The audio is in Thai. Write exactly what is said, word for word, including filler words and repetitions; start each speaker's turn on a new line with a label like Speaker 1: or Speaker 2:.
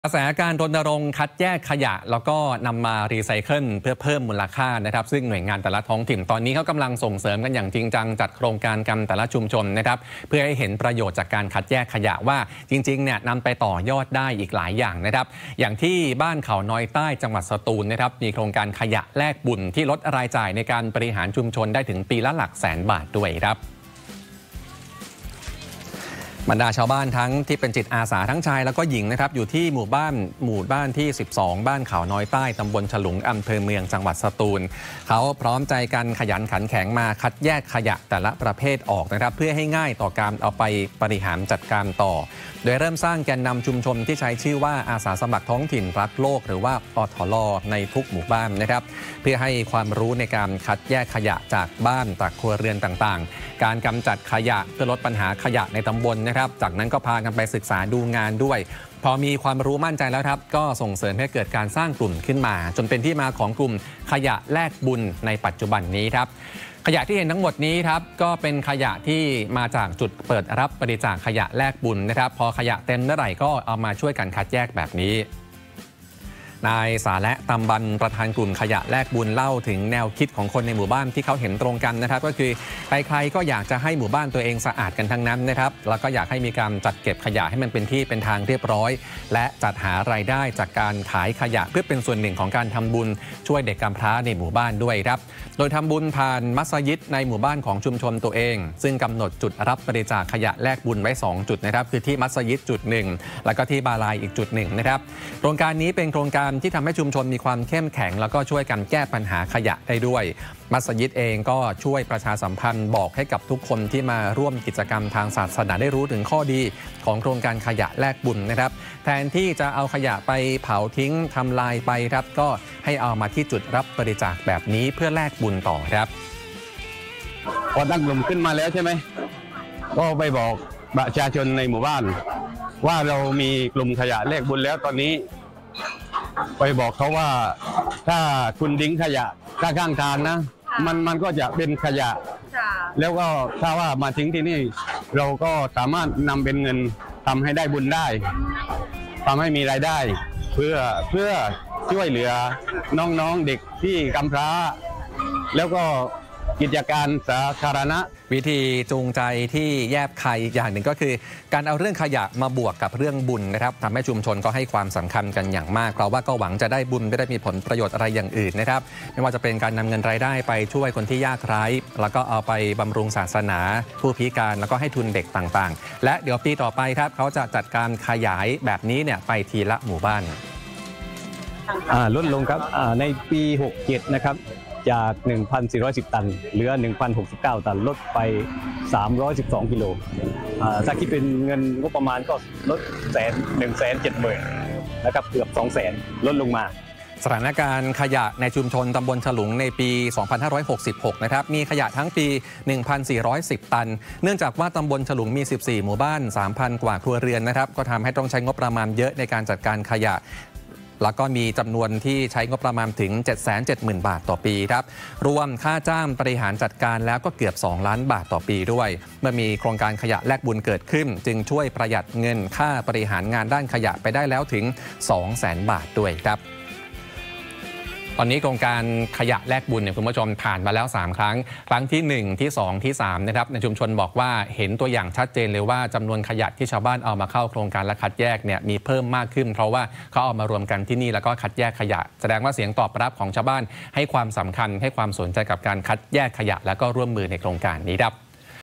Speaker 1: กระแสการรณรงค์คัดแยกขยะแล้วก็นำมารีไซเคิลเพื่อเพิ่มมูลค่านะครับซึ่งหน่วยงานแต่ละท้องถิ่นตอนนี้เขากำลังส่งเสริมกันอย่างจริงจังจัดโครงการกันแต่ละชุมชนนะครับเพื่อให้เห็นประโยชน์จากการคัดแยกขยะว่าจริงๆเนี่ยนำไปต่อยอดได้อีกหลายอย่างนะครับอย่างที่บ้านเขาน้อยใต้จังหวัดสตูลนะครับมีโครงการขยะแลกบุญที่ลดรายจ่ายในการบริหารชุมชนได้ถึงปีละหลักแสนบาทด้วยครับบรรดาชาวบ้านทั้งที่เป็นจิตอาสาทั้งชายแล้วก็หญิงนะครับอยู่ที่หมู่บ้านหมู่บ้านที่สิบสองบ้านเขาน้อยใต้ตำบลฉลุงอำเภอเมืองจังหวัดสตูลเขาพร้อมใจกันขยันขันแข็งมาคัดแยกขยะแต่ละประเภทออกนะครับเพื่อให้ง่ายต่อการเอาไปบริหารจัดการต่อโดยเริ่มสร้างแกนนำชุมชนที่ใช้ชื่อว่าอาสาสมัครท้องถิ่นรักโลกหรือว่าอทลในทุกหมู่บ้านนะครับเพื่อให้ความรู้ในการคัดแยกขยะจากบ้านจากครัวเรือนต่างๆการกำจัดขยะเพื่อลดปัญหาขยะในตำบลนะครับจากนั้นก็พากันไปศึกษาดูงานด้วยพอมีความรู้มั่นใจแล้วครับก็ส่งเสริมให้เกิดการสร้างกลุ่มขึ้นมาจนเป็นที่มาของกลุ่มขยะแลกบุญในปัจจุบันนี้ครับขยะที่เห็นทั้งหมดนี้ครับก็เป็นขยะที่มาจากจุดเปิดรับบริจาคขยะแลกบุญนะครับพอขยะเต็มเมื่อไหร่ก็เอามาช่วยกันคัดแยกแบบนี้นายสาและตำบันประธานกลุ่มขยะแลกบุญเล่าถึงแนวคิดของคนในหมู่บ้านที่เขาเห็นตรงกันนะครับก็คือใครๆก็อยากจะให้หมู่บ้านตัวเองสะอาดกันทั้งนั้นนะครับแล้วก็อยากให้มีการจัดเก็บขยะให้มันเป็นที่เป็นทางเรียบร้อยและจัดหารายได้จากการขายขยะเพื่อเป็นส่วนหนึ่งของการทำบุญช่วยเด็กกำพร้าในหมู่บ้านด้วยครับโดยทำบุญผ่านมัสยิดในหมู่บ้านของชุมชนตัวเองซึ่งกำหนดจุดรับบริจาคขยะแลกบุญไว้สองจุดนะครับคือที่มัสยิดจุดหนึ่งแล้วก็ที่บาลายอีกจุดหนึ่งนะครับโครงการนี้เป็นโครงการที่ทำให้ชุมชนมีความเข้มแข็งแล้วก็ช่วยกันแก้ปัญหาขยะได้ด้วยมัสยิดเองก็ช่วยประชาสัมพันธ์บอกให้กับทุกคนที่มาร่วมกิจกรรมทางศาสนาได้รู้ถึงข้อดีของโครงการขยะแลกบุญนะครับแทนที่จะเอาขยะไปเผาทิ้งทำลายไปครับก็ให้เอามาที่จุดรับบริจาคแบบนี้เพื่อแลกบุญต่อครับ
Speaker 2: พอตั้งกลุ่มขึ้นมาแล้วใช่ไหมก็ไปบอกประชาชนในหมู่บ้านว่าเรามีกลุ่มขยะแลกบุญแล้วตอนนี้ไปบอกเขาว่าถ้าคุณทิ้งขยะข้างๆทางนะมันมันก็จะเป็นขยะแล้วก็ถ้าว่ามาทิ้งที่นี่เราก็สามารถนำเป็นเงินทำให้ได้บุญได้ทำให้มีรายได้เพื่อเพื่อช่วยเหลือน้องๆเด็กที่กำพร้าแล้วก็กิจการสาธารณะ
Speaker 1: วิธีจูงใจที่แยบคายอีกอย่างหนึ่งก็คือการเอาเรื่องขยะมาบวกกับเรื่องบุญนะครับทำให้ชุมชนก็ให้ความสำคัญกันอย่างมากเพราะว่าก็หวังจะได้บุญไม่ได้มีผลประโยชน์อะไรอย่างอื่นนะครับไม่ว่าจะเป็นการนำเงินรายได้ไปช่วยคนที่ยากไร้แล้วก็เอาไปบำรุงศาสนาผู้พิการแล้วก็ให้ทุนเด็กต่างๆและเดี๋ยวปีต่อไปครับเขาจะจัดการขยายแบบนี้เนี่ยไปทีละหมู่บ้าน
Speaker 3: ลดลงครับในปีหกเจ็ดนะครับจาก หนึ่งพันสี่ร้อยสิบ ตันเหลือ หนึ่งพันหกสิบเก้า ตันลดไปสามร้อยสิบสองกิโลถ้าคิดเป็นเงินงบประมาณก็ลดแสน หนึ่งแสนเจ็ดหมื่น นะครับเกือบ สองแสน ลดลงมา
Speaker 1: สถานการณ์ขยะในชุมชนตำบลฉลุงในปี สองพันห้าร้อยหกสิบหก นะครับมีขยะทั้งปี หนึ่งพันสี่ร้อยสิบ ตันเนื่องจากว่าตำบลฉลุงมี สิบสี่ หมู่บ้าน สามพัน กว่าครัวเรือนนะครับก็ทำให้ต้องใช้งบประมาณเยอะในการจัดการขยะแล้วก็มีจำนวนที่ใช้งบประมาณถึง เจ็ดแสนเจ็ดหมื่น บาทต่อปีครับรวมค่าจ้างบริหารจัดการแล้วก็เกือบสองล้านบาทต่อปีด้วยเมื่อมีโครงการขยะแลกบุญเกิดขึ้นจึงช่วยประหยัดเงินค่าบริหารงานด้านขยะไปได้แล้วถึง สองแสน บาทด้วยครับตอนนี้โครงการขยะแลกบุญเนี่ยคุณผู้ชมผ่านมาแล้วสามครั้งครั้งที่หนึ่งที่สองที่สามนะครับในชุมชนบอกว่าเห็นตัวอย่างชัดเจนเลยว่าจำนวนขยะที่ชาวบ้านเอามาเข้าโครงการและคัดแยกเนี่ยมีเพิ่มมากขึ้นเพราะว่าเขาเอามารวมกันที่นี่แล้วก็คัดแยกขยะแสดงว่าเสียงตอบรับของชาวบ้านให้ความสำคัญให้ความสนใจกับการคัดแยกขยะแล้วก็ร่วมมือในโครงการนี้ครับ